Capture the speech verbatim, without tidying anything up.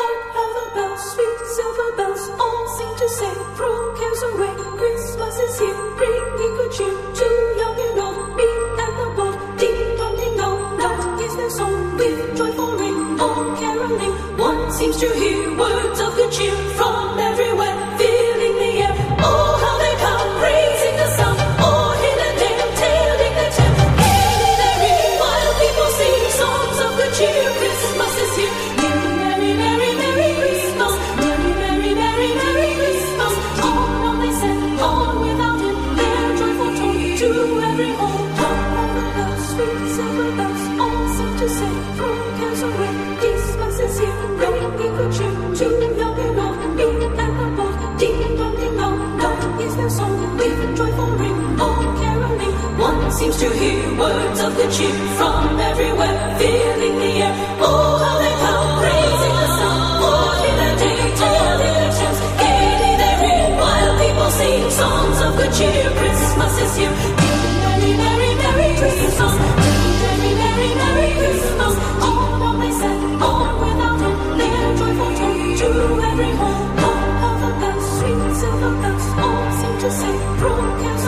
Hark how the bells, sweet silver bells, all seem to say, throw cares away. Christmas is here, bringing good cheer to young and old, me and the bold. Ding dong ding dong, that is their song, with joyful ring, all caroling. One seems to hear words of good cheer from everywhere, filling the air. Oh, how they come, praising the sun, or hit a dale, tailing the tale. Gaily they ring, while people sing songs of good cheer. Christmas is here. Merry, merry, merry Christmas. Merry, merry, merry, merry Christmas. On, on they said, on without him, their joyful tone to every home. Hark how the bells, sweet silver bells, all seem to say, throw cares away. Christmas is here, bringing good cheer to young and old, me and the bold. Ding dong, ding dong, that is their song, with joyful ring, all caroling. One seems to hear words of good cheer from everywhere, filling the air. Oh, how they come, praising the sun, or in a day, telling their tales. Gaily they ring, while people sing songs of good cheer. Christmas is here. Merry, merry, merry Christmas. Merry, merry, merry Christmas. On, on they said, on without him, their joyful tone to every home. Hark how the bells, sweet silver bells, all seem to say, throw cares